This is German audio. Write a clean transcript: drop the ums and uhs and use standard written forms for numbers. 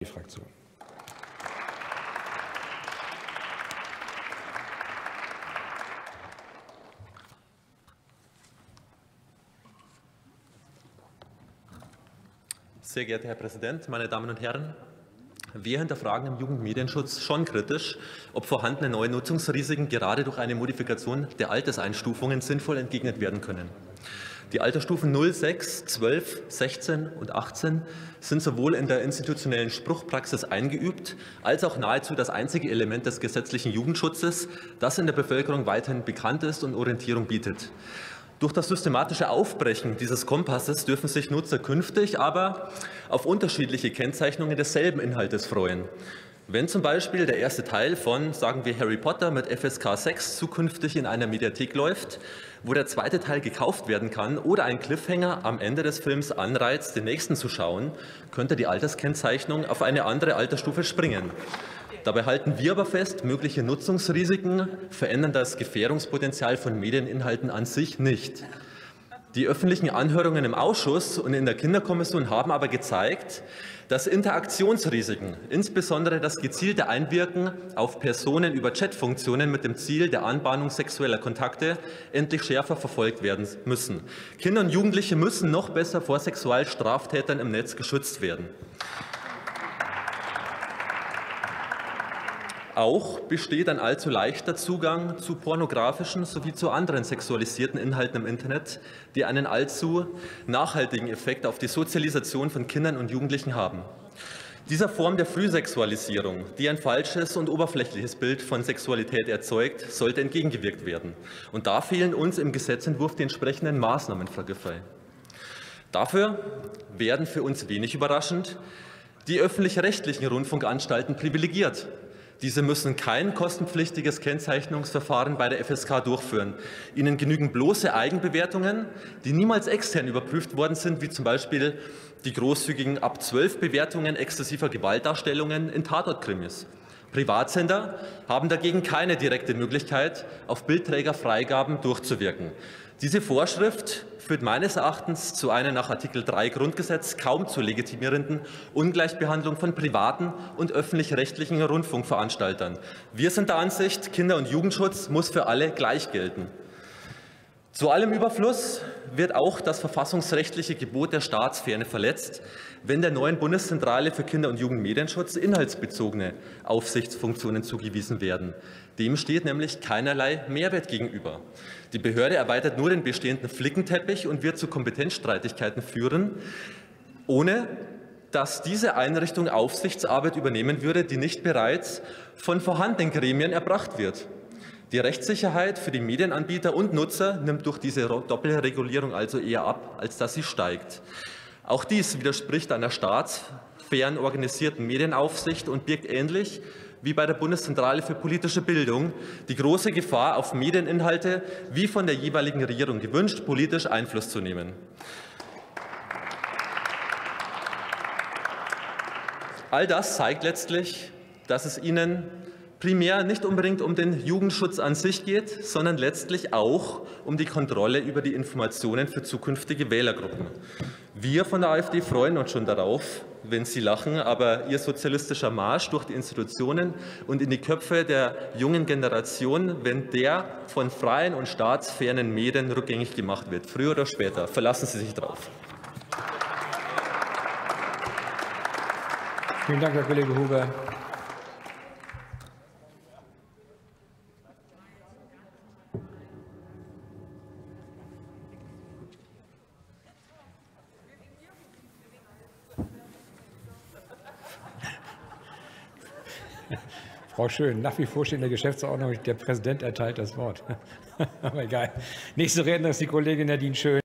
Fraktion. Sehr geehrter Herr Präsident, meine Damen und Herren! Wir hinterfragen im Jugendmedienschutz schon kritisch, ob vorhandene neue Nutzungsrisiken gerade durch eine Modifikation der Alterseinstufungen sinnvoll entgegnet werden können. Die Altersstufen 0, 6, 12, 16 und 18 sind sowohl in der institutionellen Spruchpraxis eingeübt, als auch nahezu das einzige Element des gesetzlichen Jugendschutzes, das in der Bevölkerung weiterhin bekannt ist und Orientierung bietet. Durch das systematische Aufbrechen dieses Kompasses dürfen sich Nutzer künftig aber auf unterschiedliche Kennzeichnungen desselben Inhaltes freuen. Wenn zum Beispiel der erste Teil von, sagen wir, Harry Potter mit FSK 6 zukünftig in einer Mediathek läuft, wo der zweite Teil gekauft werden kann oder ein Cliffhanger am Ende des Films anreizt, den nächsten zu schauen, könnte die Alterskennzeichnung auf eine andere Altersstufe springen. Dabei halten wir aber fest, mögliche Nutzungsrisiken verändern das Gefährdungspotenzial von Medieninhalten an sich nicht. Die öffentlichen Anhörungen im Ausschuss und in der Kinderkommission haben aber gezeigt, dass Interaktionsrisiken, insbesondere das gezielte Einwirken auf Personen über Chatfunktionen mit dem Ziel der Anbahnung sexueller Kontakte, endlich schärfer verfolgt werden müssen. Kinder und Jugendliche müssen noch besser vor Sexualstraftätern im Netz geschützt werden. Auch besteht ein allzu leichter Zugang zu pornografischen sowie zu anderen sexualisierten Inhalten im Internet, die einen allzu nachhaltigen Effekt auf die Sozialisation von Kindern und Jugendlichen haben. Dieser Form der Frühsexualisierung, die ein falsches und oberflächliches Bild von Sexualität erzeugt, sollte entgegengewirkt werden. Und da fehlen uns im Gesetzentwurf die entsprechenden Maßnahmen, Frau Giffey. Dafür werden für uns wenig überraschend die öffentlich-rechtlichen Rundfunkanstalten privilegiert. Diese müssen kein kostenpflichtiges Kennzeichnungsverfahren bei der FSK durchführen. Ihnen genügen bloße Eigenbewertungen, die niemals extern überprüft worden sind, wie zum Beispiel die großzügigen ab 12 Bewertungen exzessiver Gewaltdarstellungen in Tatortkrimis. Privatsender haben dagegen keine direkte Möglichkeit, auf Bildträgerfreigaben durchzuwirken. Diese Vorschrift führt meines Erachtens zu einer nach Artikel 3 Grundgesetz kaum zu legitimierenden Ungleichbehandlung von privaten und öffentlich-rechtlichen Rundfunkveranstaltern. Wir sind der Ansicht, Kinder- und Jugendschutz muss für alle gleich gelten. Zu allem Überfluss wird auch das verfassungsrechtliche Gebot der Staatsferne verletzt, wenn der neuen Bundeszentrale für Kinder- und Jugendmedienschutz inhaltsbezogene Aufsichtsfunktionen zugewiesen werden. Dem steht nämlich keinerlei Mehrwert gegenüber. Die Behörde erweitert nur den bestehenden Flickenteppich und wird zu Kompetenzstreitigkeiten führen, ohne dass diese Einrichtung Aufsichtsarbeit übernehmen würde, die nicht bereits von vorhandenen Gremien erbracht wird. Die Rechtssicherheit für die Medienanbieter und Nutzer nimmt durch diese Doppelregulierung also eher ab, als dass sie steigt. Auch dies widerspricht einer staatsfern organisierten Medienaufsicht und birgt ähnlich wie bei der Bundeszentrale für politische Bildung die große Gefahr, auf Medieninhalte wie von der jeweiligen Regierung gewünscht, politisch Einfluss zu nehmen. All das zeigt letztlich, dass es Ihnen primär nicht unbedingt um den Jugendschutz an sich geht, sondern letztlich auch um die Kontrolle über die Informationen für zukünftige Wählergruppen. Wir von der AfD freuen uns schon darauf, wenn Sie lachen, aber Ihr sozialistischer Marsch durch die Institutionen und in die Köpfe der jungen Generation, wenn der von freien und staatsfernen Medien rückgängig gemacht wird, früher oder später, verlassen Sie sich drauf. Vielen Dank, Herr Kollege Huber. Frau Schön, nach wie vor steht in der Geschäftsordnung, der Präsident erteilt das Wort. Aber egal. Nächste Rednerin ist die Kollegin Nadine Schön.